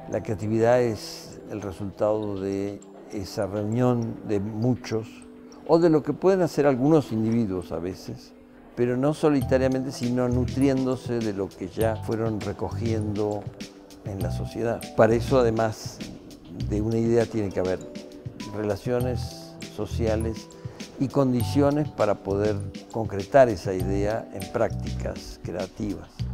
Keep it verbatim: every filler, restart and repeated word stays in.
La creatividad es el resultado de esa reunión de muchos, o de lo que pueden hacer algunos individuos a veces, pero no solitariamente, sino nutriéndose de lo que ya fueron recogiendo en la sociedad. Para eso, además de una idea, tiene que haber relaciones sociales y condiciones para poder concretar esa idea en prácticas creativas.